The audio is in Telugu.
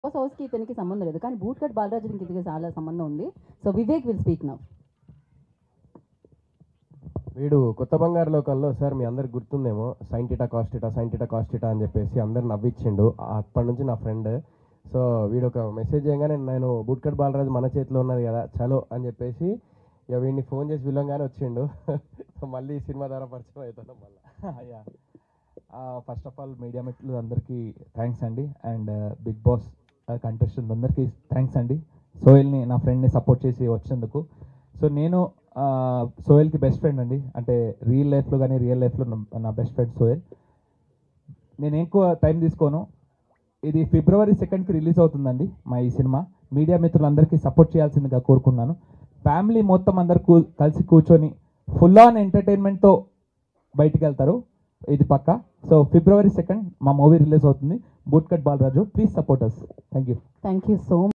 బాస్ హౌస్కి ఇతనికి సంబంధం లేదు, కానీ బూట్ కట్ బాలరాజుకి ఇతనికి చాలా సంబంధం ఉంది. So Vivek will speak now. వీడు కొత్త బంగారు లోకంలో సార్ మీ అందరికి గుర్తుందేమో సైంటిటా కాస్టిటా అని చెప్పేసి అందరు నవ్విచ్చిండు. అప్పటి నుంచి నా ఫ్రెండ్. సో వీడు ఒక మెసేజ్ చేయగానే నేను బూట్కట్ బాలరాజు మన చేతిలో ఉన్నది కదా చలో అని చెప్పేసి ఇక వీడిని ఫోన్ చేసి పిలవగానే వచ్చిండు. సో మళ్ళీ ఈ సినిమా ద్వారా పరిచయం అవుతాను మళ్ళీ. ఫస్ట్ ఆఫ్ ఆల్ మీడియా మిత్రులు అందరికీ థ్యాంక్స్ అండి. అండ్ బిగ్ బాస్ కంటెస్టెంట్ అందరికీ థ్యాంక్స్ అండి. సోహెల్ని నా ఫ్రెండ్ని సపోర్ట్ చేసి వచ్చినందుకు. సో నేను సోహెల్కి బెస్ట్ ఫ్రెండ్ అండి. అంటే రియల్ లైఫ్లో కానీ రియల్ లైఫ్లో నా బెస్ట్ ఫ్రెండ్ సోహెల్. నేను ఎక్కువ టైం తీసుకోను. ఇది February 2nd రిలీజ్ అవుతుందండి మా ఈ సినిమా. మీడియా మిత్రులందరికీ సపోర్ట్ చేయాల్సిందిగా కోరుకున్నాను. ఫ్యామిలీ మొత్తం అందరు కలిసి కూర్చొని ఫుల్ ఆన్ ఎంటర్టైన్మెంట్తో బయటికి వెళ్తారు, ఇది పక్కా. సో February 2nd మా మూవీ రిలీజ్ అవుతుంది, Bootcut Balaraju. Please support us. Thank you. Thank you so